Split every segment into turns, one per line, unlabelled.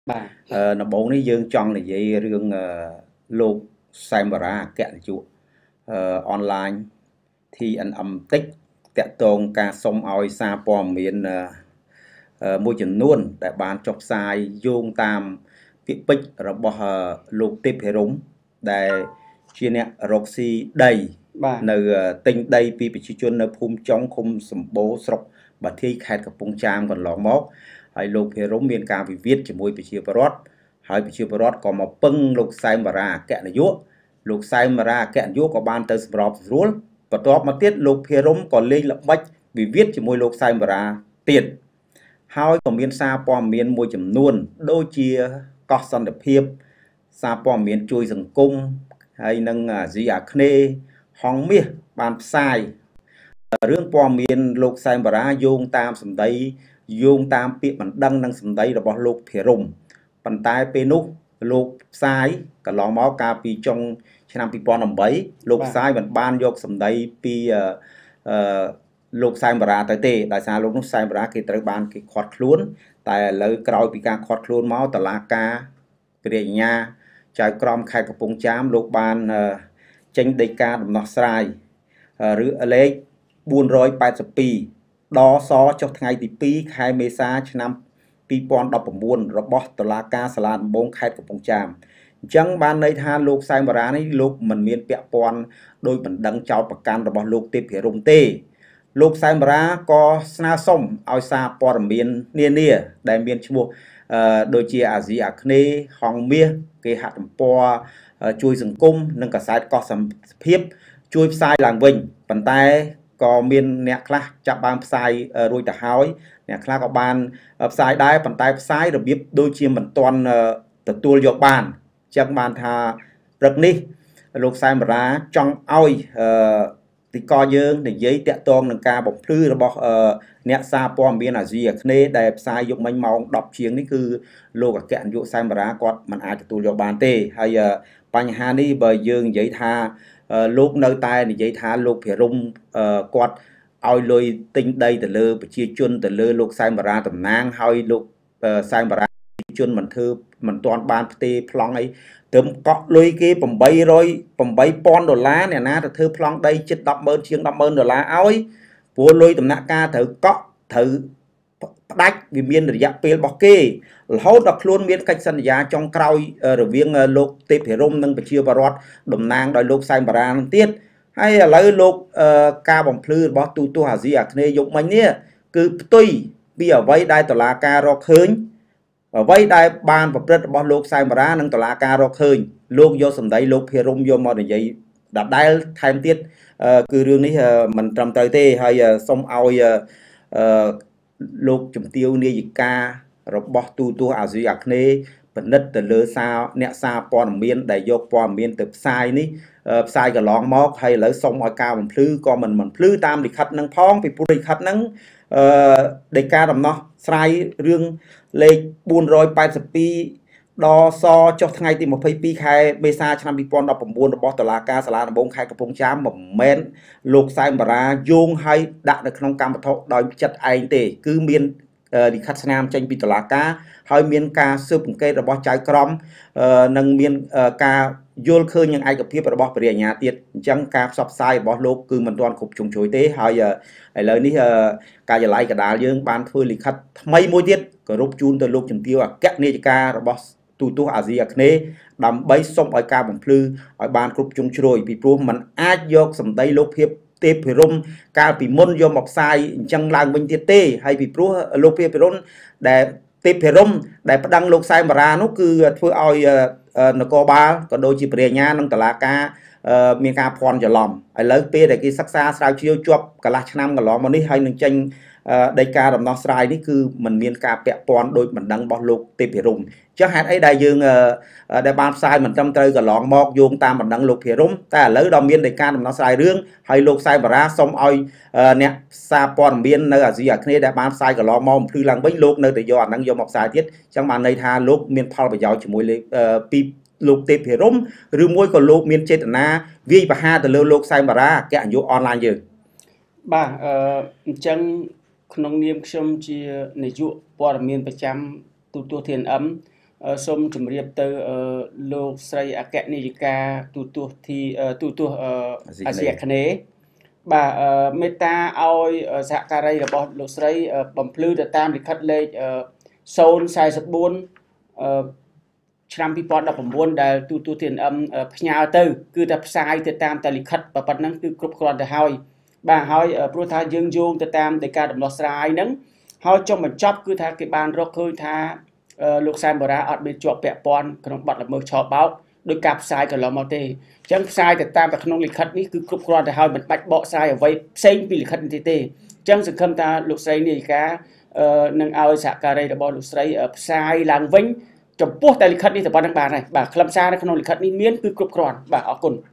បាទ
ដំបូងនេះយើងចង់និយាយរឿងលោកសែមបារ៉ាអគ្គនាយកអនឡាញ TNM តិចតាក់ទងការសុំឲ្យសារព័ត៌មានមួយចំនួនដែលបានចុះផ្សាយយោងតាមពាក្យពេចន៍របស់លោកទេពហិរមដែលជាអ្នករកស៊ីដី
បាទ
នៅទិញដីពីប្រជាជននៅភូមិចុងឃុំសម្បូរស្រុកបាធាយខេត្តកំពង់ចាមកន្លងមកហើយលោកភិរមមានការវិវាទជាមួយប្រជាពលរដ្ឋហើយប្រជាពលរដ្ឋក៏មកពឹងលោកសែមបារ៉ាអគ្គនាយកលោកសែមបារ៉ាអគ្គនាយកក៏បានទៅសម្របសម្រួលបន្ទាប់មកទៀតលោកភិរមក៏លេងល្បិចវិវាទជាមួយលោកសែមបារ៉ាទៀតហើយក៏មានសារព័ត៌មានមួយចំនួនដូចជាកោះសន្តិភាពសារព័ត៌មានជួយសង្គមហើយនឹងអាស៊ីអាគ្នេយ៍ហងមាសបានផ្សាយរឿងព័ត៌មានលោកសែមបារ៉ាយោងតាមសម្ដីយោងតាមពាក្យបណ្ដឹងនិងសម្ដីរបស់លោកភិរមប៉ុន្តែពេលនោះលោកផ្សាយកន្លងមកកាលពីចុងឆ្នាំ2018លោកផ្សាយមិនបានយកសម្ដីពីលោកសែមបារ៉ាទៅទេដោយសារលោកនោះសែមបារ៉ាគេត្រូវបានគេឃាត់ខ្លួនតែឥឡូវក្រោយពីការឃាត់ខ្លួនមកតុលាការព្រះអាជ្ញាចៅក្រមខេត្តកំពង់ចាមលោកបានចេញដីកាដំណោះស្រាយឬលេខ482ដសចុះថ្ងៃទី2ខែមេសាឆ្នាំ2019របស់តុលាការសាលាដំបងខេត្តកំពង់ចាមអញ្ចឹងបានន័យថាលោកសែមបារ៉ានេះលោកមិនមានពាក់ព័ន្ធដោយបណ្ដឹងចោទប្រកាន់របស់លោកទេពហិរមទេលោកសែមបារ៉ាក៏ស្នើសុំឲ្យសារព័ត៌មាននានាដែលមានឈ្មោះដូចជាអាស៊ីអាគ្នេយ៍ហងមាសគេហទំព័រជួយសង្គមនិងកាសែតកោះសម្ភារជួយផ្សាយឡើងវិញប៉ុន្តែក៏មានអ្នកខ្លះចាប់បានផ្សាយរួចទៅហើយអ្នកខ្លះក៏បានផ្សាយដែរប៉ុន្តែផ្សាយរបៀបដូចជាមិនទាន់ទទួលយកបានចឹងបានថាព្រឹកនេះលោកសែមបារ៉ាចង់ឲ្យទីកយើងនិយាយតាក់ទងនឹងការបំភ្លឺរបស់អ្នកសារព័ត៌មានអាស៊ីអាគ្នេយ៍ដែលផ្សាយយកមិញម៉ោង10ជាងនេះគឺលោកអគ្គនាយកសែមបារ៉ាគាត់មិនអាចទទួលយកបានទេហើយបញ្ហានេះបើយើងនិយាយថាលោកនៅតែនិយាយថាលោកភិរមគាត់ឲ្យលុយទិញដីទៅលើប្រជាជនទៅលើលោកសែមបារ៉ាតំណាងហើយលោកសែមបារ៉ាជនមិនធ្វើមិនទាន់បានផ្ទេរប្លង់អីទៅកក់លុយគេ$8,000អ្នកណាទៅធ្វើប្លង់ដីជិត10,000ជាង$10,000ឲ្យព្រោះលុយដំណាក់កាលត្រូវកក់ត្រូវផ្ដាច់វាមានរយៈពេលរបស់គេរហូតដល់ខ្លួនមានកិច្ចសន្យាចុងក្រោយរវាងលោកទេពហិរមនិងប្រជាពលរដ្ឋតំណាងដោយលោកសែមបារ៉ានឹងទៀតហើយឥឡូវលោកការបំភ្លឺរបស់ទូទស្សន៍អាស៊ីអាគ្នេយ៍យកមិញនេះគឺផ្ទុយពីអ្វីដែលតុលាការរកឃើញអ្វីដែលបានប្រព្រឹត្តរបស់លោកសែមបារ៉ានិងតុលាការរកឃើញលោកយកសម្ដីលោកភិរមយកមកនិយាយដដែលថែមទៀតគឺរឿងនេះមិនត្រឹមត្រូវទេហើយសូមឲ្យលោកជំទាវនាយិការបស់ទូទស្សន៍អាស៊ីអាគ្នេយ៍ពិនិត្យទៅលើសារអ្នកសារព័ត៌មានដែលយកព័ត៌មានទៅផ្សាយនេះផ្សាយកន្លងមកហើយឥឡូវសូមឲ្យការបំភ្លឺក៏មិនភ្លឺតាមលិខិតនឹងផងពីព្រោះលិខិតហ្នឹងដីកាដំណោះស្រាយរឿងលេខ482ដសចុះថ្ងៃទី22ខែមេសាឆ្នាំ2019របស់តុលាការសាលាដំបងខេត្តកំពង់ចាមមិនមែនលោកសែមបារ៉ាយោងឲ្យដាក់នៅក្នុងកម្មវត្ថុដោយចិត្តឯងទេគឺមានលិខិតស្នាមចេញពីតុលាការហើយមានការស៊ើបអង្កេតរបស់ចៅក្រមនិងមានការយល់ឃើញនឹងឯកភាពរបស់ព្រះអាជ្ញាទៀតអញ្ចឹងការផ្សព្វផ្សាយរបស់លោកគឺមិនទាន់គ្រប់ជ្រុងជ្រោយទេហើយឥឡូវនេះការិយាល័យកដាលយើងបានធ្វើលិខិតថ្មីមួយទៀតគោរពជូនទៅលោកជំទាវអគ្គនាយិការបស់ទូទស្សន៍អាស៊ីអាគ្នេយ៍ដើម្បីសុំឲ្យការបំភ្លឺឲ្យបានគ្រប់ជ្រុងជ្រោយពីព្រោះมันអាចយកសម្ដីលោកទេពភិរមកាលពីមុនយកមកផ្សាយអញ្ចឹងឡើងវិញទៀតទេហើយពីព្រោះលោកទេពភិរមដែលទេពភិរមដែលប្តឹងលោកសែមបារ៉ានោះគឺធ្វើឲ្យនគរបាលក៏ដូចជាព្រះអាជ្ញានិងតុលាការមានការភ័ន្តច្រឡំឥឡូវពេលដែលគេសិក្សាស្រាវជ្រាវជាប់កន្លះឆ្នាំកន្លងមកនេះហើយនឹងចេញដីកាដំណោះស្រាយនេះគឺมันមានការពាក់ព័ន្ធដោយបណ្ដឹងរបស់លោកទេពភិរមចុះហេតុអីដែលយើងដែលបានផ្សាយមិនត្រឹមត្រូវកន្លងមកយោងតាមបណ្ដឹងលោកភិរមតែឥឡូវដល់មានដីកាដំណោះស្រាយរឿងហើយលោកសែមបារ៉ាសុំឲ្យអ្នកសារព័ត៌មាននៅអាស៊ីអាគ្នេយ៍ដែលបានផ្សាយកន្លងមកបំភ្លឺឡើងវិញលោកនៅតែយកអាហ្នឹងយកមកផ្សាយទៀតអញ្ចឹងបានន័យថាលោកមានផលប្រយោជន៍ជាមួយពីលោកទេពភិរមឬមួយក៏លោកមានចេតនាវាយប្រហារទៅលើលោកសែមបារ៉ាអគ្គនាយកអនឡាញយើង
បាទអញ្ចឹងក្នុងនាមខ្ញុំជានាយកព័ត៌មានប្រចាំទូទស្សន៍ TNM សូមជម្រាបទៅលោកស្រីអគ្គនាយិកាទូទស្សន៍អាស៊ីអាគ្នេយ៍បាទមេត្តាឲ្យសហការីរបស់លោកស្រីបំភ្លឺទៅតាមលិខិតលេខ044ឆ្នាំ2019ដែលទូទស្សន៍ TNM ផ្ញើទៅគឺតែផ្សាយទៅតាមតែលិខិតប៉ុណ្ណឹងគឺគ្រប់គ្រាន់ទៅហើយបាទហើយព្រោះថាយើងយោងទៅតាមដីកាដំណោះស្រាយហ្នឹងហើយចុងបញ្ចប់គឺថាគេបានរកឃើញថាលោកសែមបូរ៉ាអត់មានជាប់ពាក់ព័ន្ធក្នុងបទល្មើសឆបោកដោយការផ្សាយកន្លងមកទេអញ្ចឹងផ្សាយទៅតាមតែក្នុងលិខិតនេះគឺគ្រប់គ្រាន់ទៅហើយមិនបាច់បកស្រាយអ្វីផ្សេងពីលិខិតនេះទេអញ្ចឹងសង្ឃឹមថាលោកស្រីនាយិកានឹងឲ្យសហការីរបស់លោកស្រីផ្សាយឡើងវិញចំពោះតែលិខិតនេះតែប៉ុណ្្នឹងបានហើយបាទខ្លឹមសារនៅក្នុងលិខិតនេះមានគឺគ្រប់គ្រាន់បាទអរគុណ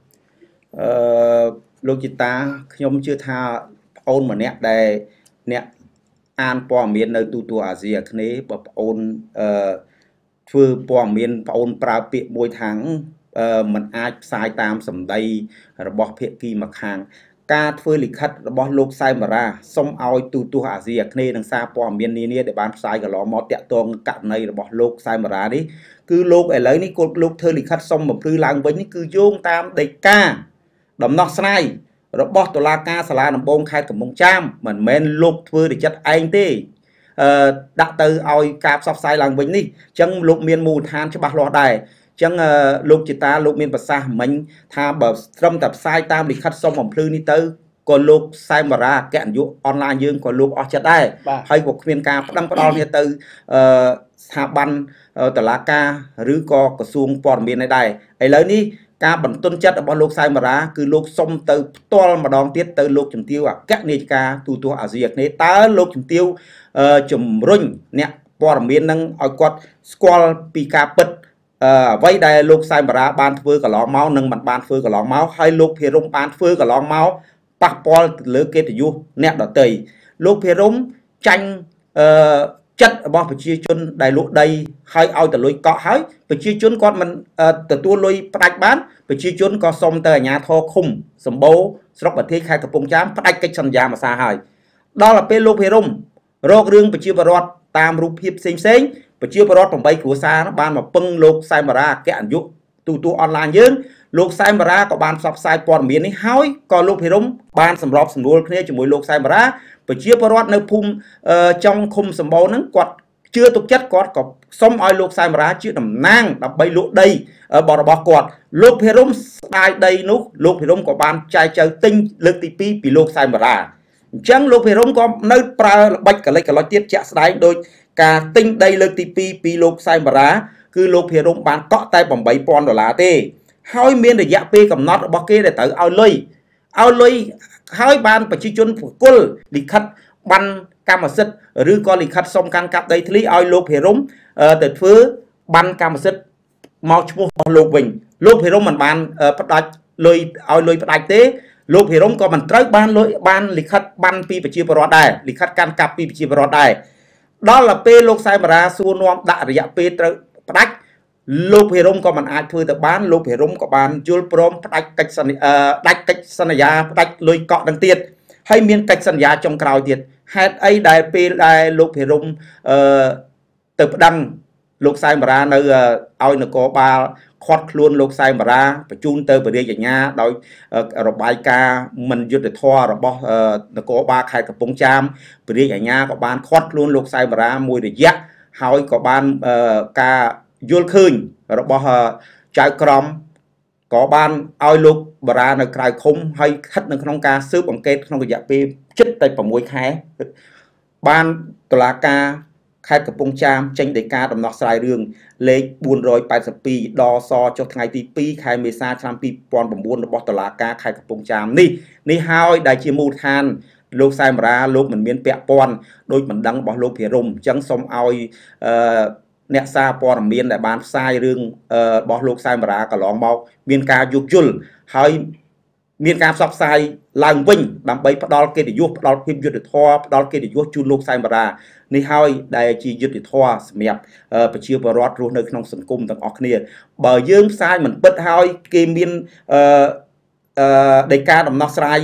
លោកជីតាខ្ញុំជឿថាប្អូនម្នាក់ដែលអ្នកអានព័ត៌មាននៅទូទួលអាស៊ីអាគ្នេយ៍បើប្អូនធ្វើព័ត៌មានប្អូនប្រើពាក្យមួយថាมันអាចផ្សាយតាមសម្ដីរបស់ភាគីម្ខាងការធ្វើលិខិតរបស់លោកសែមបារ៉ាសូមឲ្យទូទស្សន៍អាស៊ីអាគ្នេយ៍និងសារព័ត៌មាននានាដែលបានផ្សាយកន្លងមកតាក់ទងករណីរបស់លោកសែមបារ៉ានេះគឺលោកឥឡូវនេះគាត់លោកធ្វើលិខិតសុំបំភ្លឺឡើងវិញនេះគឺយោងតាមដីកាដំណោះស្រាយរបស់តុលាការសាលាដំបងខេត្តកំពង់ចាមមិនមែនលោកធ្វើដោយចិត្តឯងទេដាក់ទៅឲ្យការផ្សព្វផ្សាយឡើងវិញនេះអញ្ចឹងលោកមានមូលដ្ឋានច្បាស់លាស់ដែរអញ្ចឹងលោកជាតាលោកមានប្រសាសន៍មិញថាបើត្រឹមតែផ្សាយតាមលិខិតសុំបំភ្លឺនេះទៅក៏លោកសែមបារ៉ាអគ្គនាយកអនឡាញយើងក៏លោកអស់ចិត្តដែរហើយក៏គ្មានការផ្ដឹងផ្ដល់គ្នាទៅស្ថាប័នតុលាការឬក៏ក្រសួងព័ត៌មានដែរឥឡូវនេះការបន្ទន់ចិត្តរបស់លោកសែមបារ៉ាគឺលោកសុំទៅផ្ទាល់ម្ដងទៀតទៅលោកជំទាវអគ្គនាយិកាទូទស្សន៍អាស៊ីអាគ្នេយ៍តើលោកជំទាវជំរុញអ្នកព័ត៌មាននឹងឲ្យគាត់ស្គាល់ពីការពិតអ្វីដែលលោកសែមបារ៉ាបានធ្វើកន្លងមកនិងមិនបានធ្វើកន្លងមកហើយលោកភិរមបានធ្វើកន្លងមកប៉ះពាល់ទៅលើកិត្តិយសអ្នកដទៃលោកភិរមចាញ់ចិត្តរបស់ប្រជាជនដែលលក់ដីហើយឲ្យទៅលុយកក់ហើយប្រជាជនគាត់មិនទទួលលុយផ្ដាច់បានប្រជាជនក៏សុំទៅអាជ្ញាធរឃុំសម្បូរស្រុកប្រទេសខេត្តកំពង់ចាមផ្ដាច់កិច្ចសន្យាមួយសារហើយដល់ទៅពេលលោកភិរមរករឿងប្រជាពលរដ្ឋតាមរូបភាពផ្សេងប្រជាពលរដ្ឋ8គ្រួសារបានមកពឹងលោកសែមបារ៉ាអគ្គនាយកទូទស្សន៍អនឡាញយើងលោកសែមបារ៉ាក៏បានផ្សព្វផ្សាយព័ត៌មាននេះហើយក៏លោកភិរមបានសម្របសម្រួលគ្នាជាមួយលោកសែមបារ៉ាប្រជាពលរដ្ឋនៅភូមិចុងឃុំសម្បូរហ្នឹងគាត់ជឿទុកចិត្តគាត់ក៏សុំឲ្យលោកសែមបារ៉ាជាតំណាងដើម្បីលក់ដីរបស់គាត់លោកភិរមស្ដាយដីនោះលោកភិរមក៏បានចែកចៅទិញលើកទី2ពីលោកសែមបារ៉ាអញ្ចឹងលោកភិរមក៏នៅប្រើល្បិចកលិចកលុចទៀតជាក់ស្ដែងដោយការទិញដីលើកទី2ពីលោកសែមបារ៉ាគឺលោកភិរមបានកក់តែ$8,000ទេហើយមានរយៈពេលកំណត់របស់គេដែលត្រូវឲ្យលុយហើយបានប្រជាជនប្រគល់លិខិតបានកម្មសិទ្ធិឬក៏លិខិតសុំកាន់កាប់ដីធ្លីឲ្យលោកភិរមទៅធ្វើបានកម្មសិទ្ធិមកឈ្មោះរបស់លោកវិញលោកភិរមមិនបានផ្ដាច់លុយឲ្យលុយផ្ដាច់ទេលោកភិរមក៏មិនត្រូវបានលុយបានលិខិតបានពីប្រជាពលរដ្ឋដែរលិខិតកាន់កាប់ពីប្រជាពលរដ្ឋដែរដល់ទៅពេលលោកសែមបារ៉ាសួរនាំដាក់រយៈពេលត្រូវផ្ដាច់លោកភិរមក៏មិនអាចធ្វើទៅបានលោកភិរមក៏បានយល់ព្រមផ្ដាច់កិច្ចសន្យាផ្ដាច់លុយកក់នឹងទៀតហើយមានកិច្ចសន្យាចុងក្រោយទៀតហេតុអីដែលពេលដែលលោកភិរមទៅប្តឹងលោកសែមបារ៉ានៅឲ្យនគរបាលខាត់ខ្លួនលោកសែមបារ៉ាបញ្ជូនទៅព្រះរាជអាជ្ញាដោយរបាយការណ៍មិនយុត្តិធម៌របស់នគរបាលខេត្តកំពង់ចាមព្រះរាជអាជ្ញាក៏បានខាត់ខ្លួនលោកសែមបារ៉ាមួយរយៈហើយក៏បានការយល់ឃើញរបស់ចៅក្រមក៏បានឲ្យលោកបារ៉ានៅក្រៅឃុំហើយស្ថិតនៅក្នុងការស៊ើបអង្កេតក្នុងរយៈពេលជិតតែ6ខែបានតុលាការខេត្តកំពង់ចាមចេញដីកាដំណោះស្រាយរឿងលេខ482ដសចុះថ្ងៃទី2ខែមេសាឆ្នាំ2009របស់តុលាការខេត្តកំពង់ចាមនេះហើយដែលជាមូលដ្ឋានលោកសែមបារ៉ាលោកមិនមានពាក់ព័ន្ធដោយបណ្ដឹងរបស់លោកភិរមអញ្ចឹងសូមឲ្យអ្នកសារព័ត៌មានដែលបានផ្សាយរឿងរបស់លោកសែមបារ៉ាកន្លងមកមានការយោគយល់ហើយមានការផ្សព្វផ្សាយឡើងវិញដើម្បីផ្ដល់កិត្តិយសផ្ដល់ភាពយុត្តិធម៌ផ្ដល់កិត្តិយសជូនលោកសែមបារ៉ានេះហើយដែលជាយុត្តិធម៌សម្រាប់ប្រជាពលរដ្ឋរស់នៅក្នុងសង្គមទាំងអស់គ្នាបើយើងផ្សាយមិនពិតហើយគេមានដីកាដំណោះស្រាយ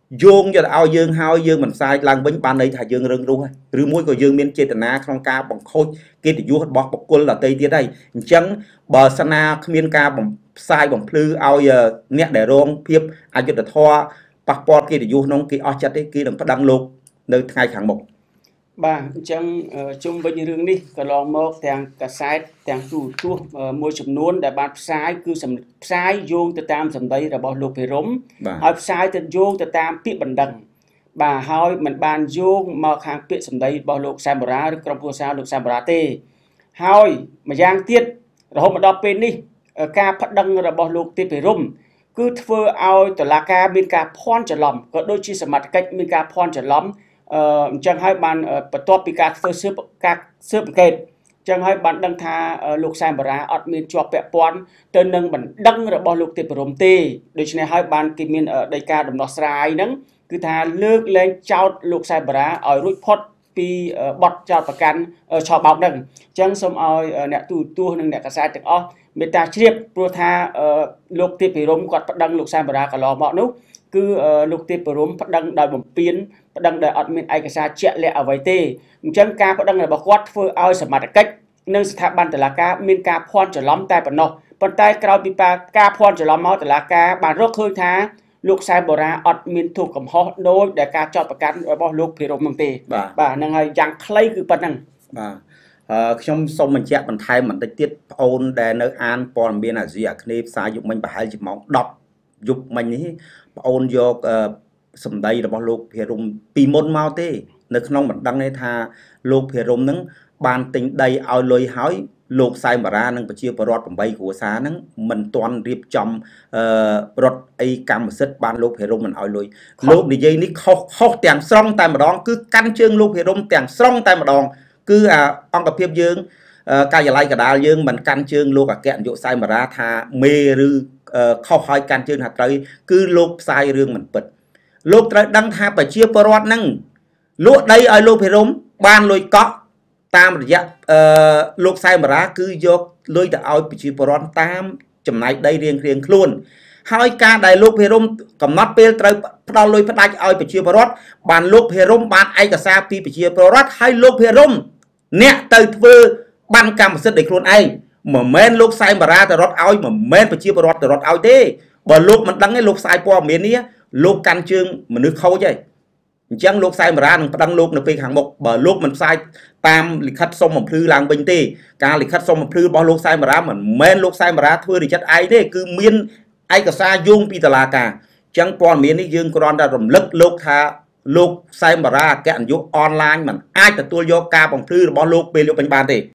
dương cho ao dương hao dương mình sai lang bính ban đây thà dương rừng luôn rư mũi của dương miên trên na không ca bằng khôi kia thì vua bọc bọc quân là tây tiết đây chẳng bờ sana miên ca bằng sai bằng plư ao giờ nét để rong phiếp ai cho được thoa passport kia thì vua nông kia ở chặt đấy kia đừng có đăng lục nơi ngay khẳng mục
bà chẳng chung với nhữngរឿងនេះក៏ឡងមកទាំងកាសែតទាំងទូរទស្សន៍មួយចំនួនដែលបានផ្សាយគឺផ្សាយយោងទៅតាមសម្ដីរបស់លោកភិរមហើយផ្សាយទៅយោងទៅតាមពាក្យបណ្ដឹងបាទហើយមិនបានយោងមកខាងពាក្យសម្ដីរបស់លោកសែមបារ៉ាឬក្រុមគ្រួសារលោកសែមបារ៉ាទេហើយម្យ៉ាងទៀតរហូតមកដល់ពេលនេះការប្តឹងរបស់លោកទេពភិរមគឺធ្វើឲ្យតុលាការមានការភ័ន្តច្រឡំក៏ដូចជាសមត្ថកិច្ចមានការភ័ន្តច្រឡំអញ្ចឹងហើយបានបន្ទាប់ពីការធ្វើការស៊ើបអង្កេតអញ្ចឹងហើយបានដឹងថាលោកសែមបារ៉ាអត់មានជាប់ពាក់ព័ន្ធទៅនឹងបណ្ដឹងរបស់លោកទេពភិរមទេដូច្នេះហើយបានគេមានដីកាដំណោះស្រាយហ្នឹងគឺថាលើកលែងចោទលោកសែមបារ៉ាឲ្យរួចផុតពីបទចោទប្រកាន់ឆោបោកហ្នឹងអញ្ចឹងសូមឲ្យអ្នកទូរទស្សន៍និងអ្នកកាសែតទាំងអស់មេត្តាជ្រាបព្រោះថាលោកទេពភិរមគាត់ប្តឹងលោកសែមបារ៉ាកន្លងមកនោះគឺលោកទេពភិរមប្តឹងដោយបំពានប្តឹងដោយអត់មានឯកសារជាក់លាក់អ្វីទេអញ្ចឹងការប្តឹងរបស់គាត់ធ្វើឲ្យសមត្ថកិច្ចនិងស្ថាប័នតុលាការមានការភ័ន្តច្រឡំតែប៉ុណ្ណោះប៉ុន្តែក្រោយពីការភ័ន្តច្រឡំមកតុលាការបានរកឃើញថាលោកសែមបារ៉ាអត់មានធូបកំហុសដោយដែលការចោទប្រកាន់របស់លោកភិរមនោះទេបាទហ្នឹងហើយយ៉ាងខ្លីគឺប៉ុណ្្នឹង
បាទខ្ញុំសូមបញ្ជាក់បន្ថែមបន្តិចទៀតបងអូនដែលនៅអានព័ត៌មានអាស៊ីអាគ្នេយ៍ផ្សាយយុគមិញប្រហែលជាម៉ោង10យប់មិញនេះបងអូនយកសម្ដីរបស់លោកភិរមពីមុនមកទេនៅក្នុងបណ្ដឹងនេះថាលោកភិរមនឹងបានទិញដីឲ្យលុយហើយលោកសែមបារ៉ានិងប្រជាពលរដ្ឋ8គ្រួសារហ្នឹងមិនទាន់រៀបចំរត់អីកម្មសិទ្ធិបានលោកភិរមមិនឲ្យលុយលោកនិយាយនេះខុសទាំងស្រុងតែម្ដងគឺកាន់ជើងលោកភិរមទាំងស្រុងតែម្ដងគឺអង្គភាពយើងការិយាល័យកដាលយើងមិនកាន់ជើងលោកអគ្គនាយកសែមបារ៉ាថាមេឬខុសហើយកាន់ជើងថាត្រូវគឺលោកផ្សាយរឿងមិនពិតលោកត្រូវដឹងថាប្រជាពលរដ្ឋហ្នឹងលក់ដីឲ្យលោកភិរមបានលុយកក់តាមរយៈលោកសែមបារ៉ាគឺយកលុយទៅឲ្យប្រជាពលរដ្ឋតាមចំណាយដីរៀងខ្លួនហើយការដែលលោកភិរមកំណត់ពេលត្រូវផ្ដល់លុយផ្ដាច់ឲ្យប្រជាពលរដ្ឋបានលោកភិរមបានឯកសារពីប្រជាពលរដ្ឋហើយលោកភិរមអ្នកទៅធ្វើបានកម្មសិទ្ធិដោយខ្លួនឯងមិនមែនលោកសែមបារ៉ាទៅរត់ឲ្យមិនមែនប្រជាពលរដ្ឋទៅរត់ឲ្យទេបើលោកមិនដឹងទេលោកផ្សាយព័ត៌មាននេះលោកកាន់ជើងមនុស្សខូចហើយអញ្ចឹងលោកសែមបារ៉ានឹងប្តឹងលោកនៅពេលខាងមុខបើលោកមិនផ្សាយតាមលិខិតសុំបំភ្លឺឡើងវិញទេការលិខិតសុំបំភ្លឺរបស់លោកសែមបារ៉ាមិនមែនលោកសែមបារ៉ាធ្វើដោយចិត្តឯងទេគឺមានឯកសារយោងពីតុលាការអញ្ចឹងព័ត៌មាននេះយើងគ្រាន់តែរំលឹកលោកថាលោកសែមបារ៉ាអគ្គនាយកអនឡាញមិនអាចទទួលយកការបំភ្លឺរបស់លោកពេលលោកពេញបានទេ